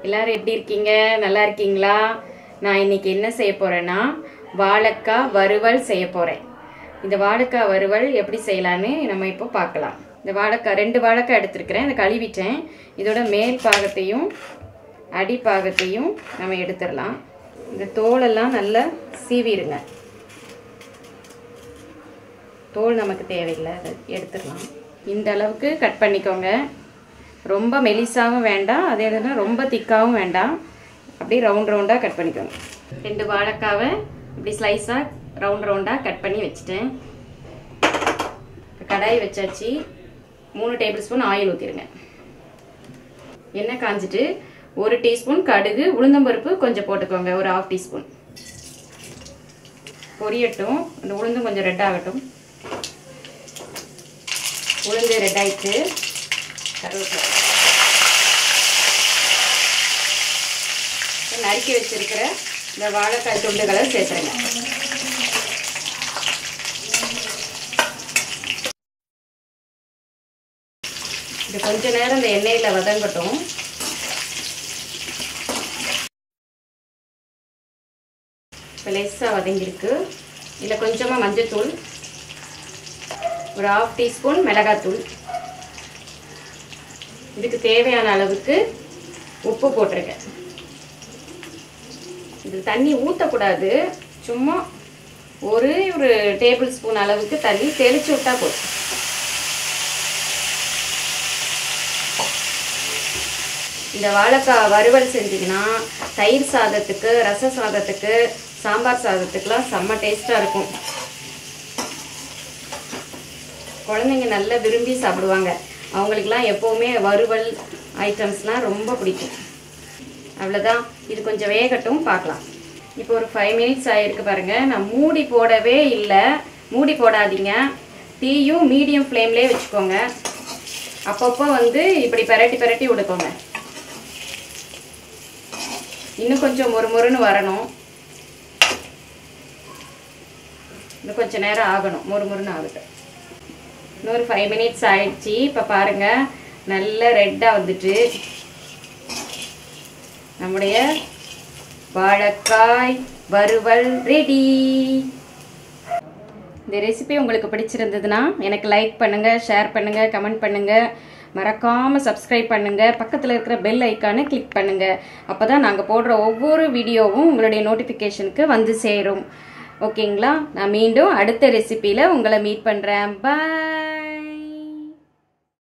எல்லாரும் எப்படி இருக்கீங்க? நல்லா இருக்கீங்களா? நான் இன்னைக்கு என்ன செய்ய போறேன்னா வாழைக்காய் வறுவல் செய்ய போறேன். இந்த வாழைக்காய் வறுவல் எப்படி செய்யலான்னு நம்ம இப்போ பார்க்கலாம். இந்த வாழைக்காய் 2 வாழைக்காய் எடுத்துருக்கிறேன். இதை கழுவிட்டேன். இதோட மேல் பாகத்தையும் அடி பாகத்தையும் நம்ம எடுத்துடலாம். இந்த தோலெல்லாம் நல்லா சீவிடுங்க. தோல் நமக்கு தேவையில்லை, அதை எடுத்துடலாம். இந்த அளவுக்கு கட் பண்ணிக்கோங்க. ரொம்ப மெலிசாவும் வேண்டாம், அதே நேரம் ரொம்ப திக்காகவும் வேண்டாம். அப்படியே ரவுண்ட் ரவுண்டாக கட் பண்ணிக்கோங்க. 2 வாழைக்காவை இப்படி ஸ்லைஸாக ரவுண்ட் ரவுண்டாக கட் பண்ணி வச்சுட்டேன். கடாய் வச்சாச்சு. 3 டேபிள் ஸ்பூன் ஆயில் ஊற்றிடுங்க. எண்ணெய் காஞ்சிட்டு 1 டீஸ்பூன் கடுகு, உளுந்தம்பருப்பு கொஞ்சம் போட்டுக்கோங்க, ஒரு 1/2 டீஸ்பூன். பொரியட்டும். அந்த உளுந்தும் கொஞ்சம் ரெட் ஆகட்டும். உளுந்து ரெட் ஆயிடுச்சு. கருவேப்பிலை நறுக்கி வச்சிருக்கிற இந்த வாழைக்காய் துண்டுகளை சேர்த்துருங்க. இது கொஞ்ச நேரம் இந்த எண்ணெயில் வதங்கட்டும். இப்போ லேசாக வதங்கிருக்கு. இதில் கொஞ்சமாக மஞ்சள்தூள், ஒரு 1/2 டீஸ்பூன் மிளகாத்தூள், இதுக்கு தேவையான அளவுக்கு உப்பு போட்டிருக்கேன். இது தண்ணி ஊற்றக்கூடாது, சும்மா ஒரு டேபிள் ஸ்பூன் அளவுக்கு தண்ணி தெளிச்சு விட்டா போதும். இந்த வாழைக்காய் வறுவல் செஞ்சிங்கன்னா தயிர் சாதத்துக்கு, ரச சாதத்துக்கு, சாம்பார் சாதத்துக்குலாம் செம்ம டேஸ்ட்டாக இருக்கும். குழந்தைங்க நல்லா விரும்பி சாப்பிடுவாங்க. அவங்களுக்குலாம் எப்போவுமே வறுவல் ஐட்டம்ஸ்லாம் ரொம்ப பிடிக்கும். அவ்வளோதான். இது கொஞ்சம் வேகட்டும், பார்க்கலாம். இப்போ ஒரு 5 மினிட்ஸ் ஆகிருக்கு பாருங்கள். நான் மூடி போடவே இல்லை. மூடி போடாதீங்க. தீயும் மீடியம் ஃப்ளேம்லேயே வச்சுக்கோங்க. அப்பப்போ இப்படி பெரட்டி விடுக்கோங்க. இன்னும் கொஞ்சம் மொறுமொறுன்னு வரணும். இன்னும் கொஞ்சம் நேரம் ஆகணும், மொறுமொறுன்னு ஆகுது. இன்னொரு 5 மினிட்ஸ் ஆயிடுச்சு. இப்போ பாருங்கள், நல்ல ரெட்டாக வந்துட்டு நம்முடைய வாழைக்காய் வறுவல் ரெடி. இந்த ரெசிபி உங்களுக்கு பிடிச்சிருந்ததுன்னா எனக்கு லைக் பண்ணுங்கள், ஷேர் பண்ணுங்கள், கமெண்ட் பண்ணுங்கள். மறக்காமல் சப்ஸ்கிரைப் பண்ணுங்கள். பக்கத்தில் இருக்கிற பெல் ஐக்கானை கிளிக் பண்ணுங்கள். அப்போ தான் நாங்கள் போடுற ஒவ்வொரு வீடியோவும் உங்களுடைய நோட்டிஃபிகேஷனுக்கு வந்து சேரும். ஓகேங்களா? நான் மீண்டும் அடுத்த ரெசிபியில் உங்களை மீட் பண்ணுறேன். பாய்.